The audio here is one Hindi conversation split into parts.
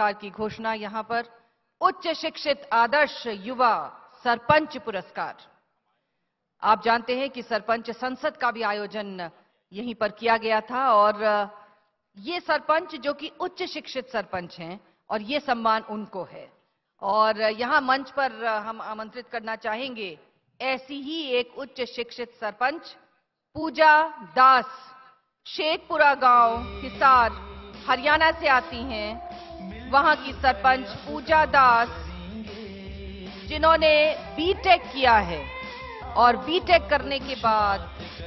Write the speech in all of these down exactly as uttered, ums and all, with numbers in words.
की घोषणा यहां पर उच्च शिक्षित आदर्श युवा सरपंच पुरस्कार। आप जानते हैं कि सरपंच संसद का भी आयोजन यहीं पर किया गया था और ये सरपंच जो कि उच्च शिक्षित सरपंच हैं और ये सम्मान उनको है। और यहां मंच पर हम आमंत्रित करना चाहेंगे ऐसी ही एक उच्च शिक्षित सरपंच पूजा दास, शेखपुरा गांव हिसार हरियाणा से आती हैं। वहां की सरपंच पूजा दास जिन्होंने बीटेक किया है और बीटेक करने के बाद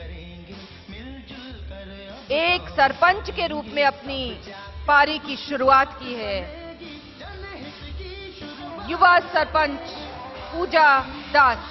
एक सरपंच के रूप में अपनी पारी की शुरुआत की है। युवा सरपंच पूजा दास।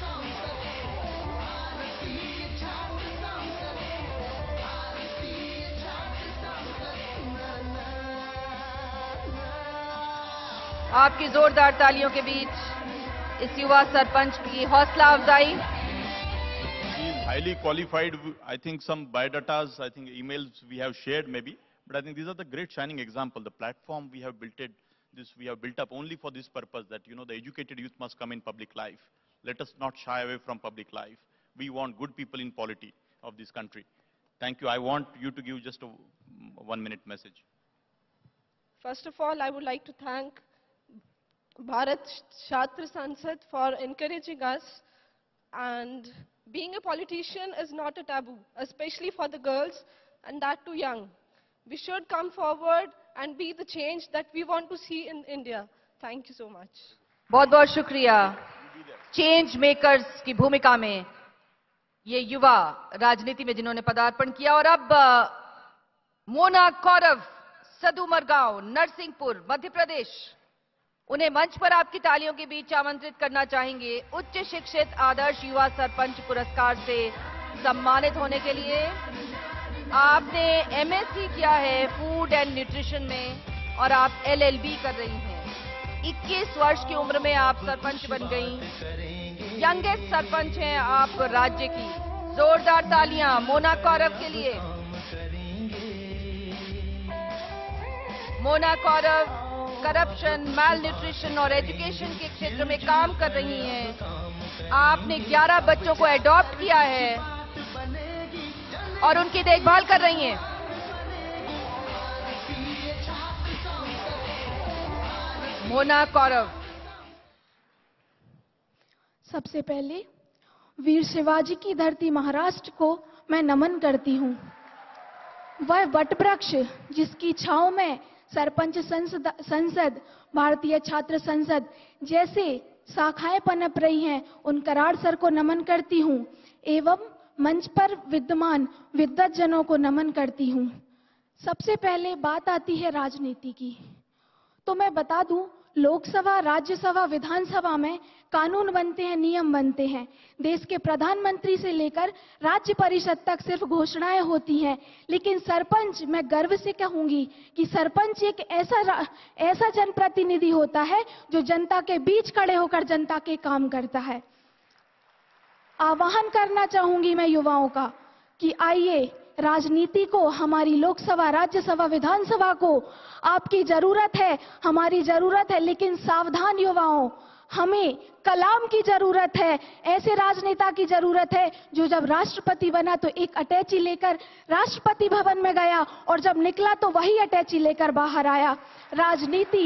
आपकी जोरदार तालियों के बीच इस युवा सरपंच की हौसला अफजाई। Highly qualified. I think some biodatas, I think emails we have shared maybe, but I think these are the great shining example. The platform we have built it, this we have built up only for this purpose, that you know the educated youth must come in public life. Let us not shy away from public life. We want good people in polity of this country. Thank you. I want you to give just a one minute message. First of all, I would like to thank Bharatiya Chhatra Sansad for encouraging us, and being a politician is not a taboo, especially for the girls, and that too young. We should come forward and be the change that we want to see in India. Thank you so much. बहुत बहुत शुक्रिया। चेंज मेकर्स की भूमिका में ये युवा राजनीति में जिन्होंने पदार्पण किया। और अब मोना कौरव, सदुमर गांव, नरसिंहपुर, मध्य प्रदेश, उन्हें मंच पर आपकी तालियों के बीच आमंत्रित करना चाहेंगे उच्च शिक्षित आदर्श युवा सरपंच पुरस्कार से सम्मानित होने के लिए। आपने एमएससी किया है फूड एंड न्यूट्रिशन में और आप एलएलबी कर रही हैं। इक्कीस वर्ष की उम्र में आप सरपंच बन गई, यंगेस्ट सरपंच हैं आप राज्य की। जोरदार तालियां मोना कौरव के लिए। Mona Kaurav corruption, malnutrition और एजुकेशन के क्षेत्र में काम कर रही हैं। आपने ग्यारह बच्चों को एडॉप्ट किया है और उनकी देखभाल कर रही हैं। मोना कौरव। सबसे पहले वीर शिवाजी की धरती महाराष्ट्र को मैं नमन करती हूँ। वह वटवृक्ष जिसकी छांव में सरपंच संसद, संसद भारतीय छात्र संसद जैसे शाखाएं पनप रही हैं, उन कराड़ सर को नमन करती हूँ एवं मंच पर विद्यमान विद्वत जनों को नमन करती हूँ। सबसे पहले बात आती है राजनीति की, तो मैं बता दूं, लोकसभा, राज्यसभा, विधानसभा में कानून बनते हैं, नियम बनते हैं। देश के प्रधानमंत्री से लेकर राज्य परिषद तक सिर्फ घोषणाएं होती हैं, लेकिन सरपंच, मैं गर्व से कहूंगी कि सरपंच एक ऐसा ऐसा जनप्रतिनिधि होता है जो जनता के बीच खड़े होकर जनता के काम करता है। आह्वान करना चाहूंगी मैं युवाओं का कि आइए, राजनीति को, हमारी लोकसभा, राज्यसभा, विधानसभा को आपकी जरूरत है, हमारी जरूरत है, लेकिन सावधान युवाओं, हमें कलाम की जरूरत है। ऐसे राजनेता की जरूरत है जो जब राष्ट्रपति बना तो एक अटैची लेकर राष्ट्रपति भवन में गया और जब निकला तो वही अटैची लेकर बाहर आया। राजनीति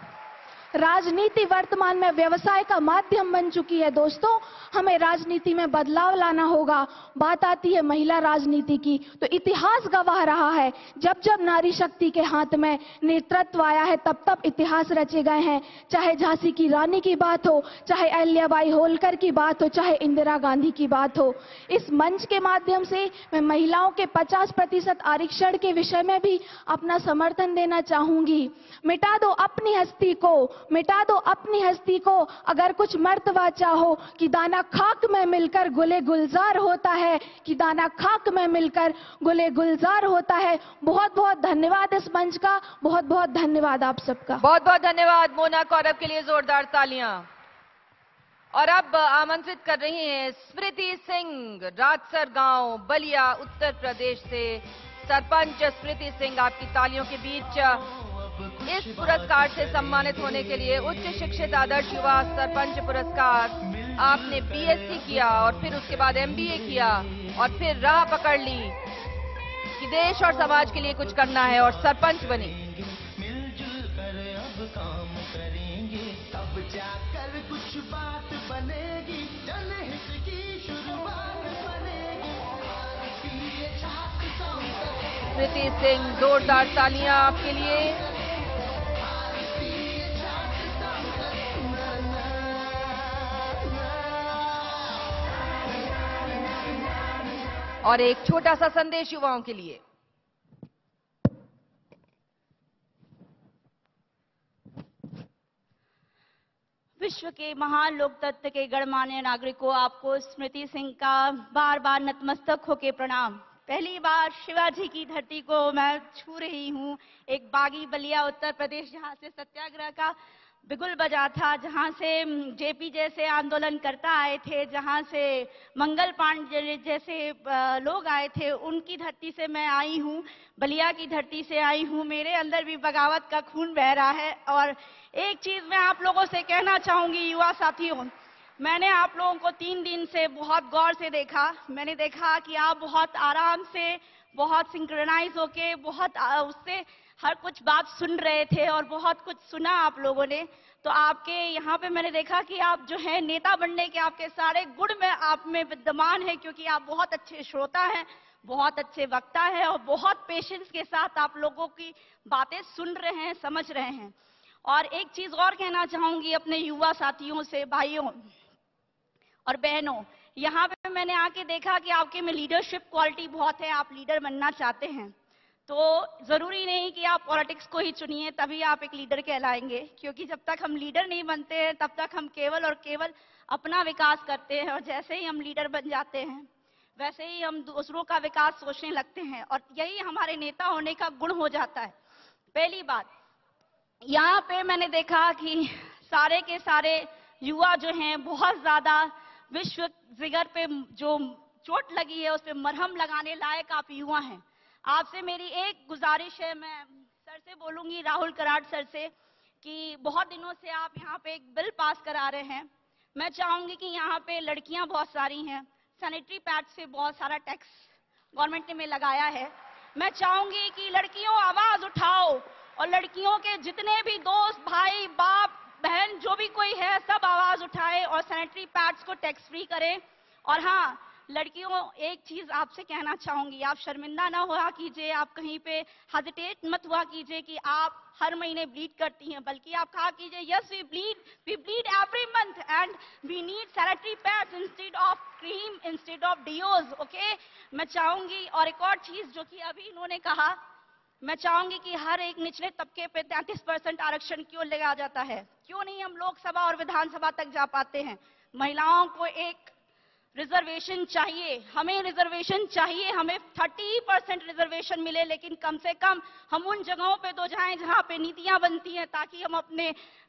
राजनीति वर्तमान में व्यवसाय का माध्यम बन चुकी है। दोस्तों, हमें राजनीति में बदलाव लाना होगा। बात आती है महिला राजनीति की, तो इतिहास गवाह रहा है, जब जब नारी शक्ति के हाथ में नेतृत्व आया है तब तब इतिहास रचे गए हैं। चाहे झांसी की रानी की बात हो, चाहे अहिल्याबाई होलकर की बात हो, चाहे इंदिरा गांधी की बात हो। इस मंच के माध्यम से मैं महिलाओं के पचास प्रतिशत आरक्षण के विषय में भी अपना समर्थन देना चाहूंगी। मिटा दो अपनी हस्ती को, मिटा दो अपनी हस्ती को, अगर कुछ मर्तबा चाहो कि दाना खाक में मिलकर गुले गुलजार होता है, कि दाना खाक में मिलकर गुले गुलजार होता है। बहुत बहुत धन्यवाद इस मंच का, बहुत बहुत धन्यवाद आप सबका। बहुत बहुत धन्यवाद मोना कौरव के लिए, जोरदार तालियां। और अब आमंत्रित कर रही हैं स्मृति सिंह, रात्सर गांव, बलिया, उत्तर प्रदेश से। सरपंच स्मृति सिंह, आपकी तालियों के बीच इस पुरस्कार से सम्मानित होने के लिए उच्च शिक्षित आदर्श युवा सरपंच पुरस्कार। आपने बीएससी किया और फिर उसके बाद एमबीए किया और फिर राह पकड़ ली कि देश और समाज के लिए कुछ करना है और सरपंच बनी। मिलजुल कर अब काम करेंगे, तब जाकर कुछ बात बनेगी, जनहित की शुरुआत बनेगी। भारतीय छात्र संसद, स्मृति सिंह, जोरदार तालियां आपके लिए। और एक छोटा सा संदेश युवाओं के लिए। विश्व के महान लोकतंत्र के गणमान्य नागरिकों, आपको स्मृति सिंह का बार बार नतमस्तक होके प्रणाम। पहली बार शिवाजी की धरती को मैं छू रही हूँ। एक बागी बलिया उत्तर प्रदेश, जहाँ से सत्याग्रह का बिगुल बजा था, जहाँ से जेपी जैसे आंदोलनकर्ता आए थे, जहाँ से मंगल पांडे जैसे लोग आए थे, उनकी धरती से मैं आई हूँ, बलिया की धरती से आई हूँ। मेरे अंदर भी बगावत का खून बह रहा है। और एक चीज मैं आप लोगों से कहना चाहूंगी, युवा साथियों, मैंने आप लोगों को तीन दिन से बहुत गौर से देखा। मैंने देखा कि आप बहुत आराम से, बहुत सिंक्रोनाइज होके, बहुत उससे हर कुछ बात सुन रहे थे और बहुत कुछ सुना आप लोगों ने। तो आपके यहाँ पे मैंने देखा कि आप जो है नेता बनने के आपके सारे गुण में आप में विद्यमान है, क्योंकि आप बहुत अच्छे श्रोता हैं, बहुत अच्छे वक्ता हैं और बहुत पेशेंस के साथ आप लोगों की बातें सुन रहे हैं, समझ रहे हैं। और एक चीज और कहना चाहूंगी अपने युवा साथियों से, भाइयों और बहनों, यहाँ पे मैंने आके देखा कि आपके में लीडरशिप क्वालिटी बहुत है, आप लीडर बनना चाहते हैं। तो जरूरी नहीं कि आप पॉलिटिक्स को ही चुनिए तभी आप एक लीडर कहलाएंगे, क्योंकि जब तक हम लीडर नहीं बनते हैं तब तक हम केवल और केवल अपना विकास करते हैं, और जैसे ही हम लीडर बन जाते हैं वैसे ही हम दूसरों का विकास सोचने लगते हैं, और यही हमारे नेता होने का गुण हो जाता है। पहली बात, यहाँ पे मैंने देखा कि सारे के सारे युवा जो हैं बहुत ज्यादा विश्व जिगर पे जो चोट लगी है उस पे मरहम लगाने लायक आप युवा हैं। आपसे मेरी एक गुजारिश है, मैं सर से बोलूंगी, राहुल कराड़ सर से, कि बहुत दिनों से आप यहाँ पे एक बिल पास करा रहे हैं। मैं चाहूंगी कि यहाँ पे लड़कियां बहुत सारी हैं, सैनिटरी पैड से बहुत सारा टैक्स गवर्नमेंट ने लगाया है। मैं चाहूंगी कि लड़कियों आवाज उठाओ और लड़कियों के जितने भी दोस्त, भाई, बाप, बहन, जो भी कोई है, सब आवाज उठाए और सैनिटरी पैड्स को टैक्स फ्री करें। और हाँ लड़कियों, एक चीज आपसे कहना चाहूंगी, आप शर्मिंदा ना हुआ कीजिए, आप कहीं पे हेजिटेट मत हुआ कीजिए कि आप हर महीने ब्लीड करती हैं, बल्कि आप कहा कीजिए yes we bleed, we bleed every month and we need sanitary pads instead of cream, instead of deos. Okay, मैं चाहूंगी, और एक और चीज जो कि अभी इन्होंने कहा, मैं चाहूंगी कि हर एक निचले तबके पे तैंतीस परसेंट आरक्षण क्यों लगाया जाता है? क्यों नहीं हम लोकसभा और विधानसभा तक जा पाते हैं? महिलाओं को एक रिजर्वेशन चाहिए, हमें रिजर्वेशन चाहिए, हमें तीस परसेंट रिजर्वेशन मिले, लेकिन कम से कम हम उन जगहों पे तो जाएं जहां पे नीतियां बनती हैं, ताकि हम अपने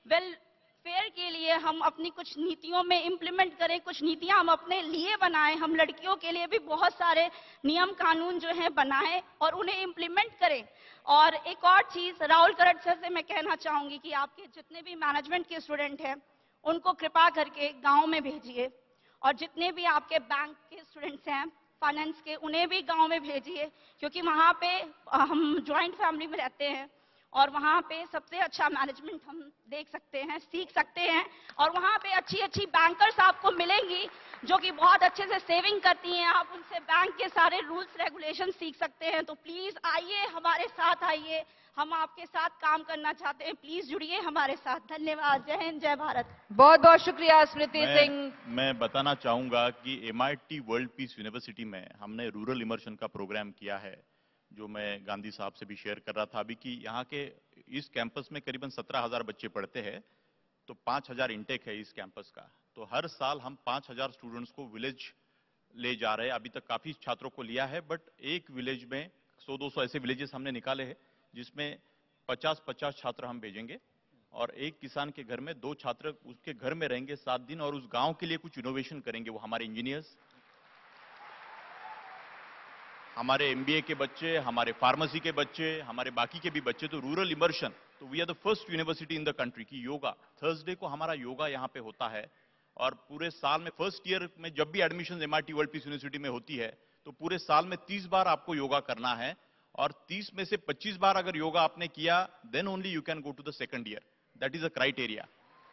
वेलफेयर के लिए हम अपनी कुछ नीतियों में इंप्लीमेंट करें, कुछ नीतियां हम अपने लिए बनाएं, हम लड़कियों के लिए भी बहुत सारे नियम कानून जो हैं बनाएं और उन्हें इंप्लीमेंट करें। और एक और चीज राहुल कराड़ सर से मैं कहना चाहूंगी कि आपके जितने भी मैनेजमेंट के स्टूडेंट हैं उनको कृपा करके गाँव में भेजिए, और जितने भी आपके बैंक के स्टूडेंट्स हैं, फाइनेंस के, उन्हें भी गांव में भेजिए, क्योंकि वहाँ पे हम जॉइंट फैमिली में रहते हैं और वहाँ पे सबसे अच्छा मैनेजमेंट हम देख सकते हैं, सीख सकते हैं, और वहाँ पे अच्छी अच्छी बैंकर्स आपको मिलेंगी जो कि बहुत अच्छे से सेविंग करती हैं, आप उनसे बैंक के सारे रूल्स रेगुलेशन सीख सकते हैं। तो प्लीज आइए, हमारे साथ आइए, हम आपके साथ काम करना चाहते हैं, प्लीज जुड़िए हमारे साथ। धन्यवाद। जय हिंद, जय भारत। बहुत बहुत शुक्रिया स्मृति सिंह। मैं बताना चाहूंगा कि M I T world peace university में हमने रूरल इमर्शन का प्रोग्राम किया है, जो मैं गांधी साहब से भी शेयर कर रहा था अभी, कि यहाँ के इस कैंपस में करीबन सत्रह हजार बच्चे पढ़ते हैं, तो पांच हजार इंटेक है इस कैंपस का। तो हर साल हम पांच हजार स्टूडेंट्स को विलेज ले जा रहे हैं। अभी तक काफी छात्रों को लिया है, बट एक विलेज में सौ दो सौ ऐसे विलेजेस हमने निकाले हैं, जिसमें पचास पचास छात्र हम भेजेंगे, और एक किसान के घर में दो छात्र उसके घर में रहेंगे सात दिन, और उस गांव के लिए कुछ इनोवेशन करेंगे। वो हमारे इंजीनियर्स हमारे एमबीए के बच्चे, हमारे फार्मेसी के बच्चे, हमारे बाकी के भी बच्चे, तो रूरल इमर्शन, तो we are the first university in the country की योगा, थर्सडे को हमारा योगा यहाँ पे होता है। और पूरे साल में फर्स्ट ईयर में जब भी admission MIT world peace university में होती है तो पूरे साल में तीस बार आपको योगा करना है, और तीस में से पच्चीस बार अगर योगा आपने किया then only you can go to the second year, that is a criteria.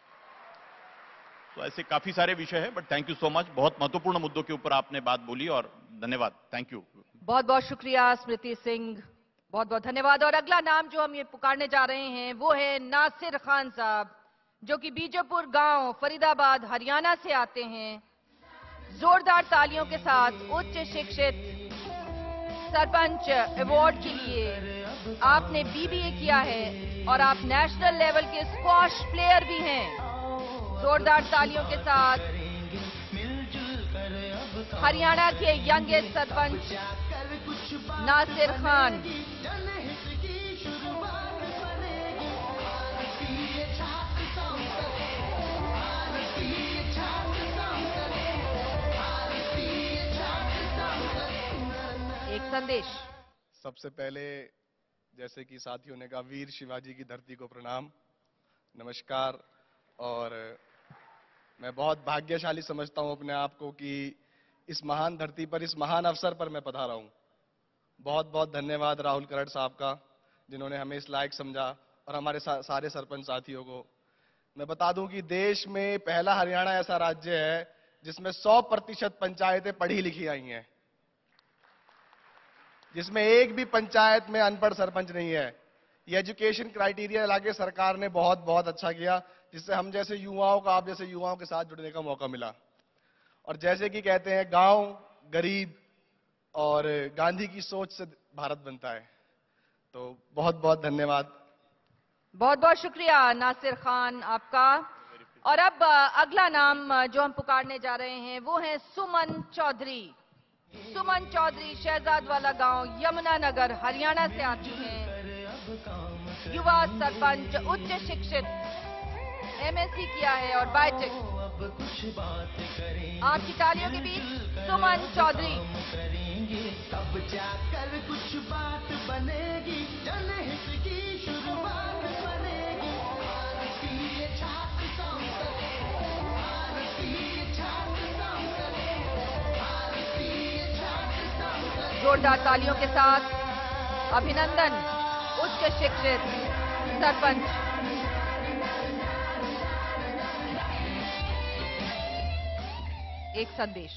तो ऐसे काफी सारे विषय है, but thank you so much, बहुत महत्वपूर्ण मुद्दों के ऊपर आपने बात बोली और धन्यवाद, थैंक यू। बहुत बहुत शुक्रिया स्मृति सिंह, बहुत बहुत धन्यवाद। और अगला नाम जो हम ये पुकारने जा रहे हैं वो है नासिर खान साहब, जो कि बीजोपुर गांव फरीदाबाद हरियाणा से आते हैं। जोरदार तालियों के साथ उच्च शिक्षित सरपंच अवार्ड के लिए आपने बीबीए किया है और आप नेशनल लेवल के स्क्वॉश प्लेयर भी हैं। जोरदार तालियों के साथ हरियाणा के यंगेस्ट सरपंच नासिर खान। एक संदेश। सबसे पहले जैसे कि साथियों ने कहा, वीर शिवाजी की धरती को प्रणाम, नमस्कार। और मैं बहुत भाग्यशाली समझता हूं अपने आप को कि इस महान धरती पर, इस महान अवसर पर मैं पधारा हूं। बहुत बहुत धन्यवाद राहुल कराड़ साहब का, जिन्होंने हमें इस लायक समझा, और हमारे सा, सारे सरपंच साथियों को। मैं बता दूं कि देश में पहला हरियाणा ऐसा राज्य है जिसमें सौ प्रतिशत पंचायतें पढ़ी लिखी आई हैं, जिसमें एक भी पंचायत में अनपढ़ सरपंच नहीं है। ये एजुकेशन क्राइटेरिया लाके सरकार ने बहुत बहुत अच्छा किया, जिससे हम जैसे युवाओं का, आप जैसे युवाओं के साथ जुड़ने का मौका मिला। और जैसे कि कहते हैं, गांव गरीब और गांधी की सोच से भारत बनता है। तो बहुत बहुत धन्यवाद, बहुत बहुत शुक्रिया नासिर खान आपका। और अब अगला नाम जो हम पुकारने जा रहे हैं वो है सुमन चौधरी। सुमन चौधरी शहजाद वाला गांव यमुनानगर हरियाणा से आती हैं। युवा सरपंच, उच्च शिक्षित, एमएससी किया है और बायोटेक। आपकी तालियों के बीच सुमन चौधरी। तब जाकर कुछ बात बनेगी, जनहित की शुरुआत बनेगी। भारतीय छात्र संसद, भारतीय छात्र संसद, भारतीय छात्र संसद। जोरदार तालियों के साथ अभिनंदन उच्च शिक्षित सरपंच। एक संदेश।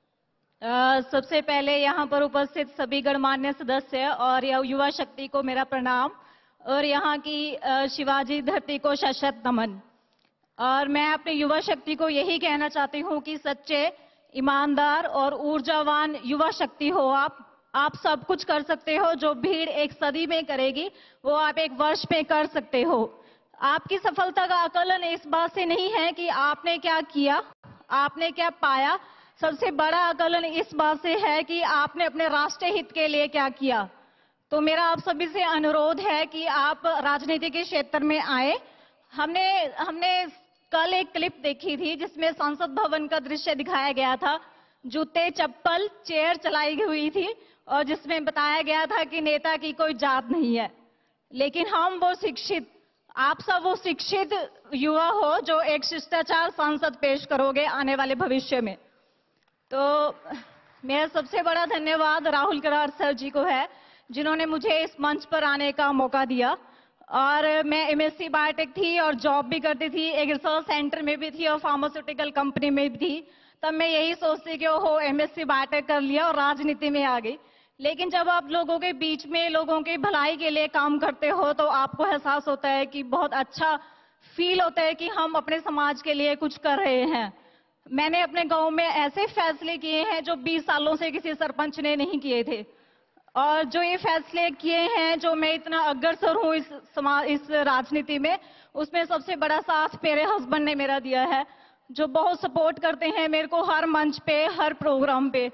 आ, सबसे पहले यहाँ पर उपस्थित सभी गणमान्य सदस्य और युवा शक्ति को मेरा प्रणाम, और यहाँ की आ, शिवाजी धरती को शत शत नमन। और मैं अपने युवा शक्ति को यही कहना चाहती हूँ कि सच्चे, ईमानदार और ऊर्जावान युवा शक्ति हो आप। आप सब कुछ कर सकते हो, जो भीड़ एक सदी में करेगी वो आप एक वर्ष में कर सकते हो। आपकी सफलता का आकलन इस बात से नहीं है कि आपने क्या किया, आपने क्या पाया। सबसे बड़ा आकलन इस बात से है कि आपने अपने राष्ट्रीय हित के लिए क्या किया। तो मेरा आप सभी से अनुरोध है कि आप राजनीति के क्षेत्र में आए। हमने हमने कल एक क्लिप देखी थी जिसमें संसद भवन का दृश्य दिखाया गया था, जूते चप्पल चेयर चलाई हुई थी, और जिसमें बताया गया था कि नेता की कोई जात नहीं है। लेकिन हम वो शिक्षित, आप सब वो शिक्षित युवा हो जो एक शिष्टाचार संसद पेश करोगे आने वाले भविष्य में। तो मेरा सबसे बड़ा धन्यवाद राहुल कराड़ सर जी को है, जिन्होंने मुझे इस मंच पर आने का मौका दिया। और मैं एमएससी बायोटेक थी और जॉब भी करती थी, एक रिसर्च सेंटर में भी थी और फार्मास्यूटिकल कंपनी में भी थी। तब मैं यही सोचती कि ओहो एमएससी बायोटेक कर लिया और राजनीति में आ गई। लेकिन जब आप लोगों के बीच में लोगों की भलाई के लिए काम करते हो तो आपको एहसास होता है कि बहुत अच्छा फील होता है कि हम अपने समाज के लिए कुछ कर रहे हैं। मैंने अपने गांव में ऐसे फैसले किए हैं जो बीस सालों से किसी सरपंच ने नहीं किए थे, और जो ये फैसले किए हैं, जो मैं इतना अग्रसर हूँ इस समाज, इस राजनीति में, उसमें सबसे बड़ा साथ मेरे हस्बैंड ने मेरा दिया है, जो बहुत सपोर्ट करते हैं मेरे को हर मंच पे, हर प्रोग्राम पे।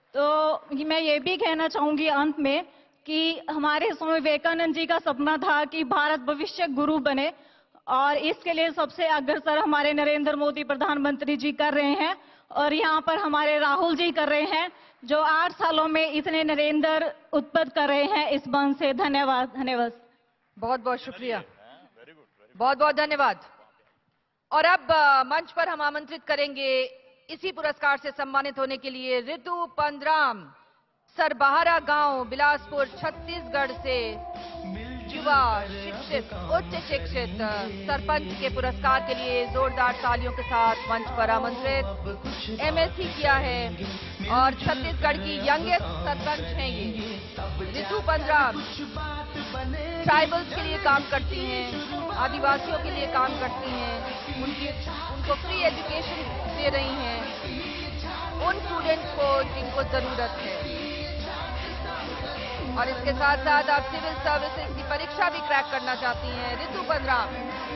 तो मैं ये भी कहना चाहूंगी अंत में कि हमारे स्वामी विवेकानंद जी का सपना था कि भारत भविष्य गुरु बने, और इसके लिए सबसे अग्रसर हमारे नरेंद्र मोदी प्रधानमंत्री जी कर रहे हैं। और यहाँ पर हमारे राहुल जी कर रहे हैं, जो आठ सालों में इतने नरेंद्र उत्पन्न कर रहे हैं इस मंच से। धन्यवाद, धन्यवाद। बहुत बहुत शुक्रिया, बहुत बहुत धन्यवाद। और अब अ, मंच पर हम आमंत्रित करेंगे इसी पुरस्कार से सम्मानित होने के लिए ऋतु पंद्राम, सरबहारा गांव, बिलासपुर, छत्तीसगढ़ से युवा शिक्षित उच्च शिक्षित सरपंच के पुरस्कार के लिए जोरदार तालियों के साथ मंच पर आमंत्रित। एमएससी किया है और छत्तीसगढ़ की यंगेस्ट सरपंच हैं ये ऋतु पंद्राम। ट्राइबल्स के लिए काम करती हैं, आदिवासियों के लिए काम करती हैं, उनकी उनको फ्री एजुकेशन दे रही हैं उन स्टूडेंट्स को जिनको जरूरत है। और इसके साथ साथ आप सिविल सर्विसेज की परीक्षा भी क्रैक करना चाहती हैं ऋतु पंद्राम।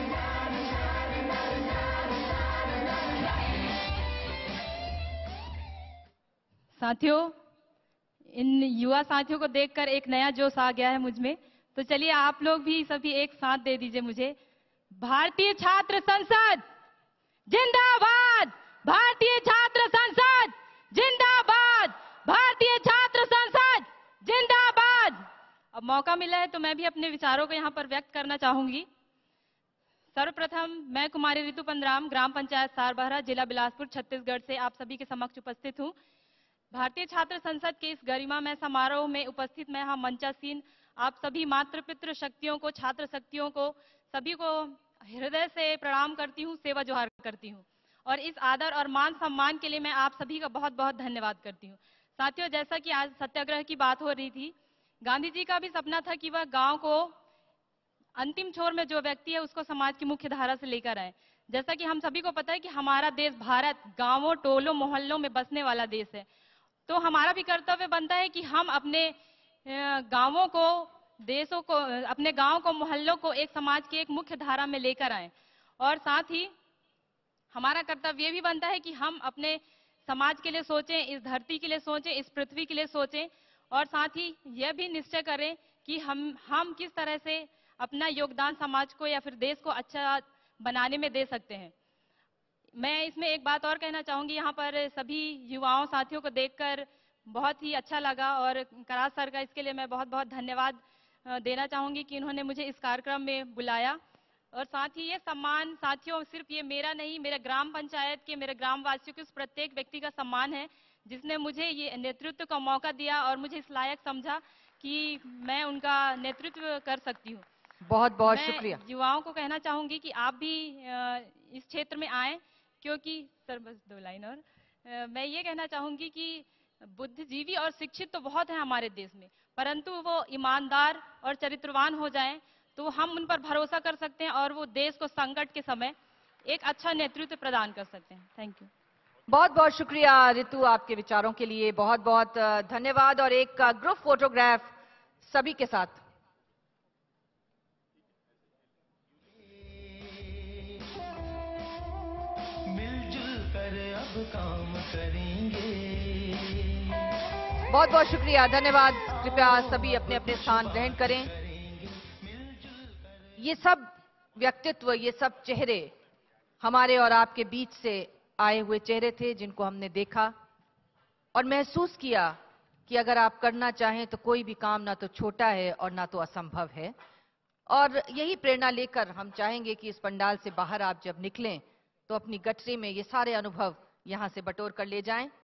साथियों, इन युवा साथियों को देखकर एक नया जोश आ गया है मुझ में, तो चलिए आप लोग भी सभी एक साथ दे दीजिए मुझे। भारतीय छात्र संसद जिंदाबाद, भारतीय छात्र संसद जिंदाबाद, भारतीय छात्र संसद जिंदाबाद। अब मौका मिला है तो मैं भी अपने विचारों को यहाँ पर व्यक्त करना चाहूंगी। सर्वप्रथम मैं कुमारी ऋतु पंद्राम, ग्राम पंचायत सारबहरा, जिला बिलासपुर, छत्तीसगढ़ से आप सभी के समक्ष उपस्थित हूँ। भारतीय छात्र संसद के इस गरिमामय समारोह में उपस्थित मैं यहाँ मंचासीन आप सभी मातृ पितृ शक्तियों को, छात्र शक्तियों को, सभी को हृदय से प्रणाम करती हूँ, सेवा जोहार करती हूँ और इस आदर और मान सम्मान के लिए मैं आप सभी का बहुत बहुत धन्यवाद करती हूँ। साथियों, जैसा कि आज सत्याग्रह की बात हो रही थी, गांधी जी का भी सपना था कि वह गांव को अंतिम छोर में जो व्यक्ति है उसको समाज की मुख्य धारा से लेकर आए। जैसा कि हम सभी को पता है कि हमारा देश भारत गांवों, टोलों, मोहल्लों में बसने वाला देश है, तो हमारा भी कर्तव्य बनता है कि हम अपने गांवों को, देशों को, अपने गांव को, मोहल्लों को एक समाज की एक मुख्य धारा में लेकर आए। और साथ ही हमारा कर्तव्य ये भी बनता है कि हम अपने समाज के लिए सोचें, इस धरती के लिए सोचें, इस पृथ्वी के लिए सोचें और साथ ही यह भी निश्चय करें कि हम हम किस तरह से अपना योगदान समाज को या फिर देश को अच्छा बनाने में दे सकते हैं। मैं इसमें एक बात और कहना चाहूंगी, यहाँ पर सभी युवाओं साथियों को देखकर बहुत ही अच्छा लगा और करार सर का इसके लिए मैं बहुत बहुत धन्यवाद देना चाहूंगी कि इन्होंने मुझे इस कार्यक्रम में बुलाया। और साथ ही ये सम्मान साथियों सिर्फ ये मेरा नहीं, मेरे ग्राम पंचायत के, मेरे ग्राम वासियों के उस प्रत्येक व्यक्ति का सम्मान है जिसने मुझे ये नेतृत्व का मौका दिया और मुझे इस लायक समझा कि मैं उनका नेतृत्व कर सकती हूँ। बहुत बहुत शुक्रिया। युवाओं को कहना चाहूंगी कि आप भी इस क्षेत्र में आए, क्योंकि सर बस दो लाइन और मैं ये कहना चाहूंगी कि बुद्धिजीवी और शिक्षित तो बहुत है हमारे देश में, परंतु वो ईमानदार और चरित्रवान हो जाएं तो हम उन पर भरोसा कर सकते हैं और वो देश को संकट के समय एक अच्छा नेतृत्व प्रदान कर सकते हैं। Thank you. बहुत बहुत शुक्रिया ऋतु, आपके विचारों के लिए बहुत बहुत धन्यवाद। और एक ग्रुप फोटोग्राफ सभी के साथ। मिलजुल कर अब काम करेंगे। बहुत बहुत शुक्रिया, धन्यवाद। कृपया सभी अपने अपने स्थान ग्रहण करें। ये सब व्यक्तित्व, ये सब चेहरे हमारे और आपके बीच से आए हुए चेहरे थे जिनको हमने देखा और महसूस किया कि अगर आप करना चाहें तो कोई भी काम ना तो छोटा है और ना तो असंभव है। और यही प्रेरणा लेकर हम चाहेंगे कि इस पंडाल से बाहर आप जब निकलें तो अपनी गठरी में ये सारे अनुभव यहां से बटोर कर ले जाएं।